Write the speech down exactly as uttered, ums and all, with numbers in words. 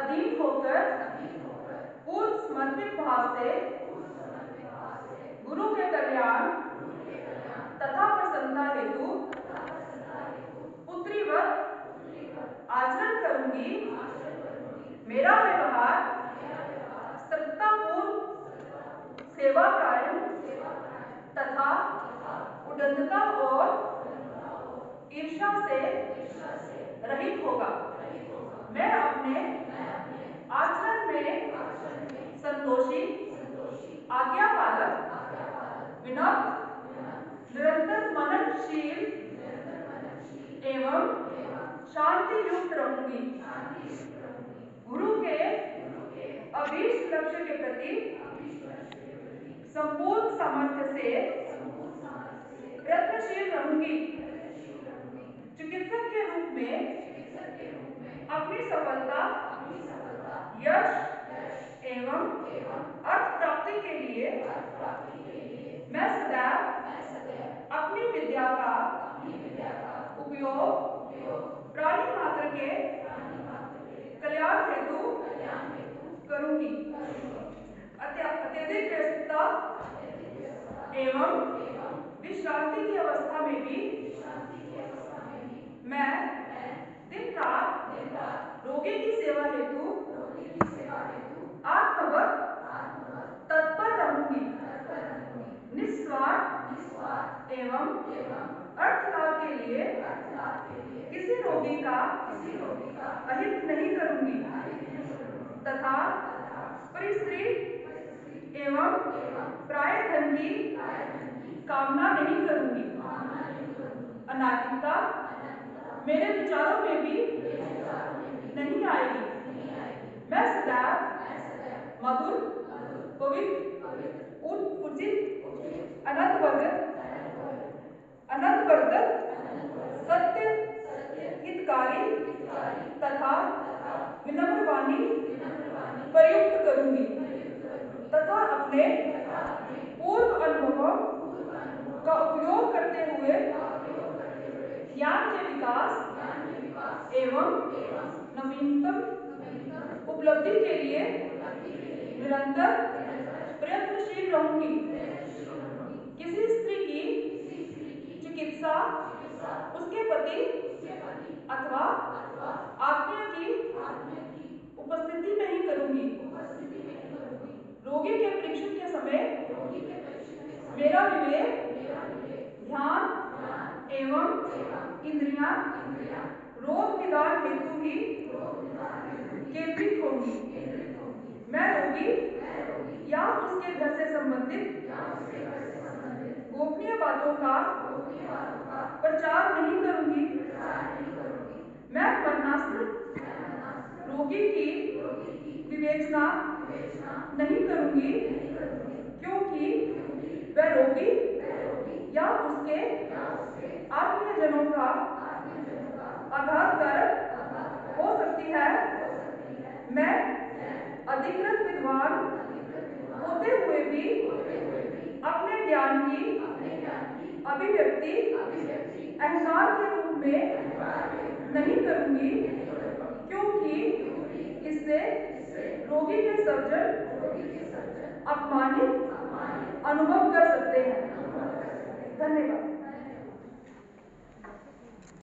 अधीन होकर पूर्ण समर्पित भाव से गुरु के कल्याण तथा प्रसन्नता हेतु पुत्रीवत आचरण करूंगी। मेरा व्यवहार सत्तापूर्ण, सेवापरायण तथा उदारता और ईर्ष्या से रहित होगा। मैं अपने आचरण में संतोषी, आज्ञा पालक, विनम्र, निरंतर मननशील एवं शांति युक्त रहूंगी। गुरु के अभीष्ट लक्ष्य के प्रति संपूर्ण सामर्थ्य से प्रयत्नशील रहूंगी। चिकित्सक के रूप में अपनी सफलता, यश एवं अर्थ प्राप्ति के लिए मैं सदैव अपनी विद्या का उपयोग प्राणी मात्र के कल्याण हेतु करूंगी। अत्यधिक व्यस्तता एवं विश्रांति की अवस्था में भी मैं दिन रात रोगी की सेवा हेतु आत्मवत तत्पर रहूंगी। निस्वार्थ एवं अर्थ लाभ के लिए किसी रोगी का अहित नहीं करूंगी तथा परिस्त्री एवं प्राय धन की कामना नहीं करूंगी। अनैतिकता मेरे विचारों में भी नहीं आएगी। मैं सदैव मधुर, पवित्र, उचित, अनंतवर्धक, अनंतवर्धक, सत्य, हितकारी तथा विनम्र वाणी प्रयुक्त करूंगी तथा अपने पूर्व अनुभवों का उपयोग करते हुए ज्ञान के विकास एवं नवीनतम उपलब्धि के लिए निरंतर प्रयत्नशील रहूंगी। किसी स्त्री की चिकित्सा, उसके पति अथवा आत्मीय की उपस्थिति में ही करूंगी। रोगी के परीक्षण के समय मेरा विवेक, ध्यान एवं इंद्रियां रोग निदान हेतु ही केंद्रित होगी। मैं रोगी या उसके घर से संबंधित गोपनीय बातों का प्रचार नहीं करूंगी। मैं मरणासन्न रोगी की विवेचना नहीं करूंगी, क्योंकि वह रोगी या उसके आत्मीयजनों का आघातकारक हो सकती है। मैं अधिकृत विद्वान होते हुए भी अपने ज्ञान की अभिव्यक्ति अहंकार के रूप में नहीं करूंगी, क्योंकि इससे रोगी के सर्जन अपमानित अनुभव कर सकते हैं। धन्यवाद।